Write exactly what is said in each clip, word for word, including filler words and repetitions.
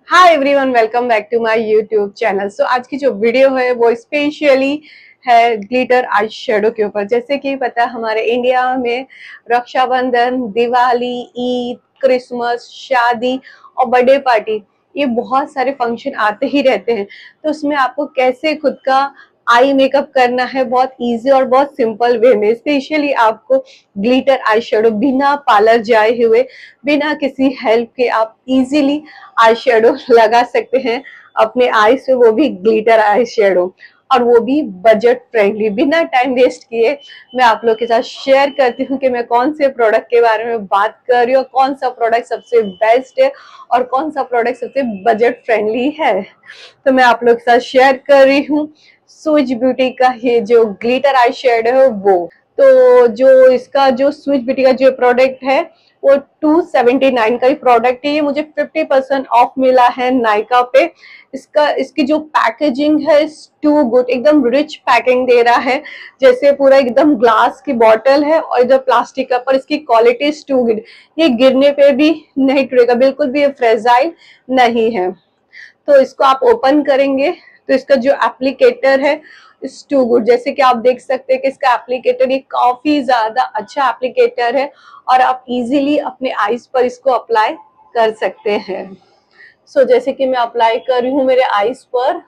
Hi everyone, welcome back to my YouTube channel. So आज की जो वीडियो है वो स्पेशली है ग्लिटर आई शेडो के ऊपर। जैसे कि पता है हमारे इंडिया में रक्षाबंधन, दिवाली, ईद, क्रिसमस, शादी और बर्थडे पार्टी, ये बहुत सारे फंक्शन आते ही रहते हैं। तो उसमें आपको कैसे खुद का आई मेकअप करना है बहुत इजी और बहुत सिंपल वे में। स्पेशली आपको ग्लिटर आई शेडो बिना पार्लर जाए हुए, बिना किसी हेल्प के आप इजीली आई शेडो लगा सकते हैं अपने आईज पे, वो भी ग्लिटर आई शेडो, और वो भी बजट फ्रेंडली। बिना टाइम वेस्ट किए मैं आप लोग के साथ शेयर करती हूँ कि मैं कौन से प्रोडक्ट के बारे में बात कर रही हूँ, कौन सा प्रोडक्ट सबसे बेस्ट है और कौन सा प्रोडक्ट सबसे बजट फ्रेंडली है। तो मैं आप लोग के साथ शेयर कर रही हूँ स्विच ब्यूटी का ये जो ग्लिटर आई शेडो है वो। तो जो इसका जो स्विच ब्यूटी का जो प्रोडक्ट है वो टू सेवेंटी नाइन का ही प्रोडक्ट है। ये मुझे फिफ्टी परसेंट ऑफ मिला है नायका पे। इसका इसकी जो पैकेजिंग है टू गुड, एकदम रिच पैकिंग दे रहा है, जैसे पूरा एकदम ग्लास की बॉटल है और इधर प्लास्टिक का, पर इसकी क्वालिटी इज टू गुड। ये गिरने पे भी नहीं टूटेगा, बिल्कुल भी ये फ्रेजाइल नहीं है। तो इसको आप ओपन करेंगे तो इसका जो एप्लीकेटर है इज टू गुड। जैसे कि आप देख सकते हैं कि इसका एप्लीकेटर ये काफी ज्यादा अच्छा एप्लीकेटर है और आप इजीली अपने आईज पर इसको अप्लाई कर सकते हैं। सो so, जैसे कि मैं अप्लाई कर रही हूँ मेरे आईज पर।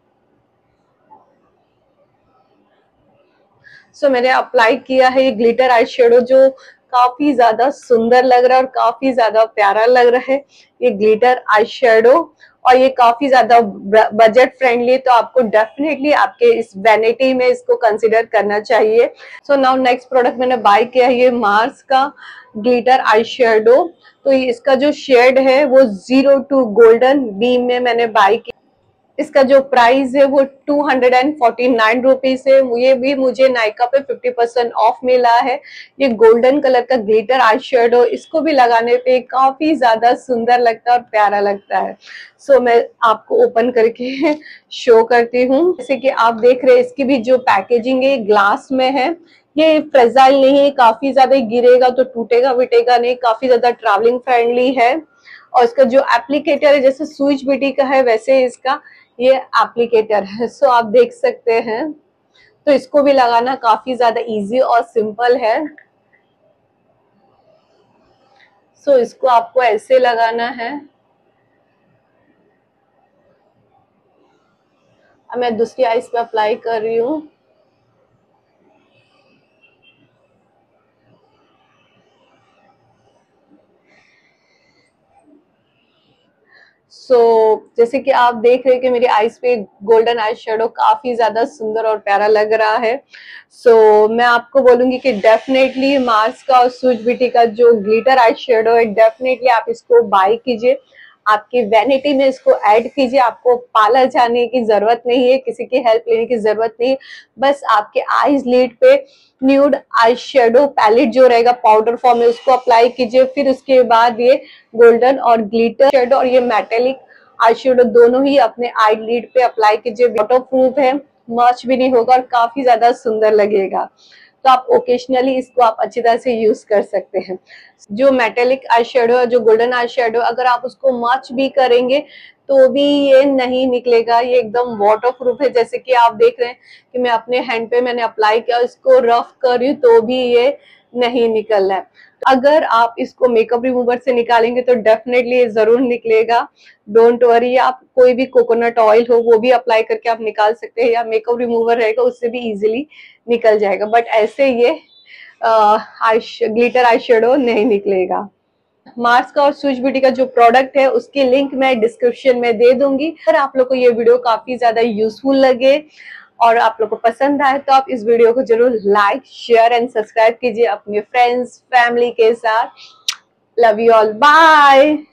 सो so, मैंने अप्लाई किया है ये ग्लिटर आई शेडो जो काफी ज्यादा सुंदर लग रहा है और काफी ज्यादा प्यारा लग रहा है ये ग्लिटर आई शेडो, और ये काफी ज्यादा बजट फ्रेंडली, तो आपको डेफिनेटली आपके इस वैनिटी में इसको कंसीडर करना चाहिए। सो नाउ नेक्स्ट प्रोडक्ट मैंने बाय किया है ये मार्स का ग्लिटर आई शेडो। तो इसका जो शेड है वो जीरो टू गोल्डन बीम में मैंने बाय किया। इसका जो प्राइस है वो two hundred and forty nine rupees है। ये भी मुझे नायका पे फिफ्टी परसेंट ऑफ मिला है। ये गोल्डन कलर का ग्लिटर आई शेडो, इसको भी लगाने पे काफी ज्यादा सुंदर लगता है और प्यारा लगता है। सो so, मैं आपको ओपन करके शो करती हूँ। जैसे कि आप देख रहे हैं इसकी भी जो पैकेजिंग है ग्लास में है। ये फ्रेजाइल नहीं है, काफी ज्यादा गिरेगा तो टूटेगा विटेगा नहीं, काफी ज्यादा ट्रैवलिंग फ्रेंडली है। और इसका जो एप्लीकेटर है जैसे स्विच ब्यूटी का है वैसे इसका ये एप्लीकेटर है। सो आप देख सकते हैं, तो इसको भी लगाना काफी ज्यादा इजी और सिंपल है। सो इसको आपको ऐसे लगाना है। अब मैं दूसरी आईज पे अप्लाई कर रही हूँ। सो so, जैसे कि आप देख रहे हैं कि मेरी आईज पे गोल्डन आई शेडो काफी ज्यादा सुंदर और प्यारा लग रहा है। सो so, मैं आपको बोलूंगी कि डेफिनेटली मार्स का और स्विच ब्यूटी का जो ग्लिटर आई शेडो है डेफिनेटली आप इसको बाय कीजिए, आपकी वैनिटी में इसको ऐड कीजिए। आपको पार्लर जाने की जरूरत नहीं है, किसी की हेल्प लेने की जरूरत नहीं है। बस आपके आईज लिड पे न्यूड आई शेडो पैलेट जो रहेगा पाउडर फॉर्म में उसको अप्लाई कीजिए। फिर उसके बाद ये गोल्डन और ग्लिटर शेडो और ये मेटेलिक आई शेडो दोनों ही अपने आई लिड पे अप्लाई कीजिए। वाटर प्रूफ है, मर्च भी नहीं होगा और काफी ज्यादा सुंदर लगेगा। तो आप ओकेशनली इसको आप अच्छी तरह से यूज कर सकते हैं। जो मेटेलिक आई शेडो है, जो गोल्डन आई शेडो, अगर आप उसको मर्च भी करेंगे तो भी ये नहीं निकलेगा, ये एकदम वाटर प्रूफ है। जैसे कि आप देख रहे हैं कि मैं अपने हैंड पे मैंने अप्लाई किया, इसको रफ कर रही हूँ तो भी ये नहीं निकल रहा है। अगर आप इसको मेकअप रिमूवर से निकालेंगे तो डेफिनेटली ये जरूर निकलेगा, डोंट वरी। आप कोई भी कोकोनट ऑयल हो वो भी अप्लाई करके आप निकाल सकते हैं, या मेकअप रिमूवर रहेगा उससे भी इजीली निकल जाएगा, बट ऐसे ये आई ग्लिटर आई शेडो नहीं निकलेगा। मार्स का और स्विच ब्यूटी का जो प्रोडक्ट है उसकी लिंक मैं डिस्क्रिप्शन में दे दूंगी। अगर आप लोग को ये वीडियो काफी ज्यादा यूजफुल लगे और आप लोग को पसंद आए तो आप इस वीडियो को जरूर लाइक, शेयर एंड सब्सक्राइब कीजिए अपने फ्रेंड्स फैमिली के साथ। Love you all, bye.